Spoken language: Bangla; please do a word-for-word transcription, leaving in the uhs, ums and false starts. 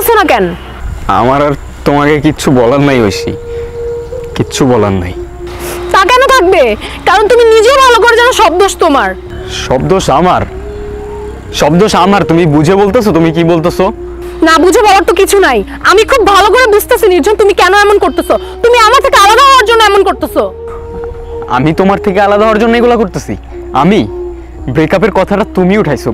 বলতেছো না কেন? আমার আর তোমাকে কিচ্ছু বলার নাই ঐশী, কিচ্ছু বলার নাই। তা কেন থাকবে? কারণ তুমি নিজেও ভালো করে জানো সব দোষ তোমার। সব দোষ আমার? সব দোষ আমার? তুমি বুঝে বলতেছো? তুমি কি বলতেছো? না বুঝে বলার তো কিছু নাই। আমি খুব ভালো করে বুঝতেছি নির্জন তুমি কেন এমন করতেছো। তুমি আমার থেকে আলাদা হওয়ার জন্য এমন করতেছো। আমি তোমার থেকে আলাদা হওয়ার জন্য এগুলো করতেছি? আমি ব্রেকআপের কথাটা তুমি উঠাইছো।